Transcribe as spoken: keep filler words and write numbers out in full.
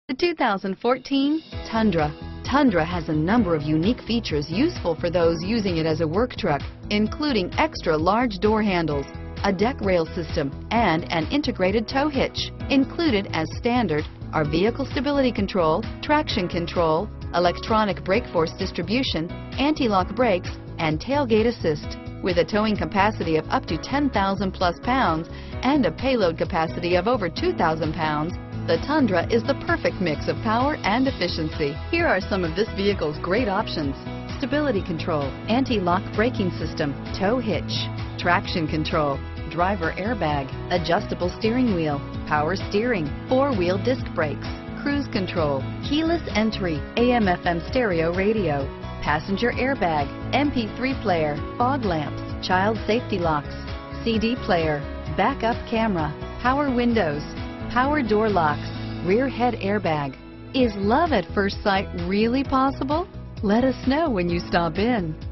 The two thousand fourteen Tundra. Tundra has a number of unique features useful for those using it as a work truck, including extra large door handles, a deck rail system, and an integrated tow hitch. Included as standard are vehicle stability control, traction control, electronic brake force distribution, anti-lock brakes, and tailgate assist. With a towing capacity of up to ten thousand plus pounds and a payload capacity of over two thousand pounds, the Tundra is the perfect mix of power and efficiency. Here are some of this vehicle's great options: stability control, anti-lock braking system, tow hitch, traction control, driver airbag, adjustable steering wheel, power steering, four-wheel disc brakes, cruise control, keyless entry, A M F M stereo radio, passenger airbag, M P three player, fog lamps, child safety locks, C D player, backup camera, power windows, power door locks, rear head airbag. Is love at first sight really possible? Let us know when you stop in.